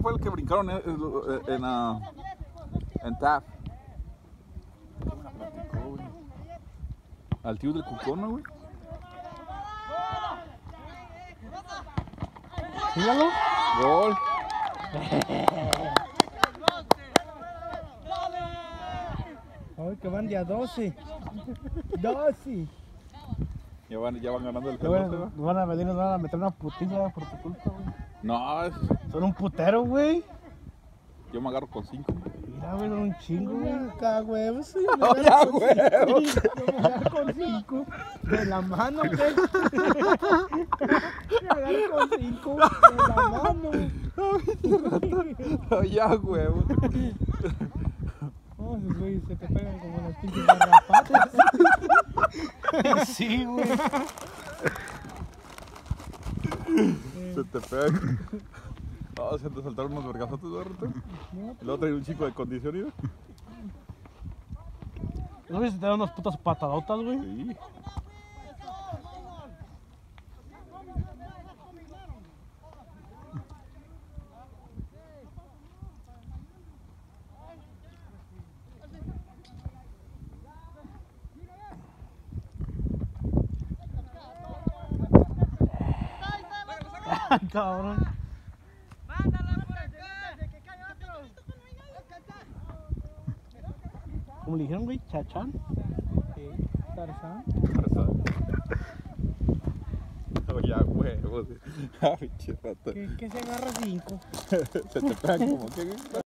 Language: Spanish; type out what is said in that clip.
fue el que brincaron en TAF. Al tío del Cucona, güey. Míralo. Gol. Ay, que van de a 12. 12. Ya van ganando el Nos pelote, van a venir, nos van a meter una putiza por tu culpa, güey. No, Son un putero, güey. yo me agarro con 5. Mira, güey, son un chingo, güey. Acá, güey. Sí, Ya, güey. Yo me agarro con 5. De la mano, güey. Me agarro con 5. De la mano. Ya, güey. No, esos güey se te pegan como las pinches garrapatas. Sí, güey. Se te pega. No, se te saltaron unos vergazotes, ¿verdad? Y luego trae un chico de condición, ¿no? ¿No ves si te dan unas putas patadotas, güey? Sí. Ay, cabrón. ¿Cómo le dijeron, güey? ¿Chachán? ¿Tarzán? Oh, ya, güey. Ay, chirata. ¿Qué se agarra 5? Se te pegan como que.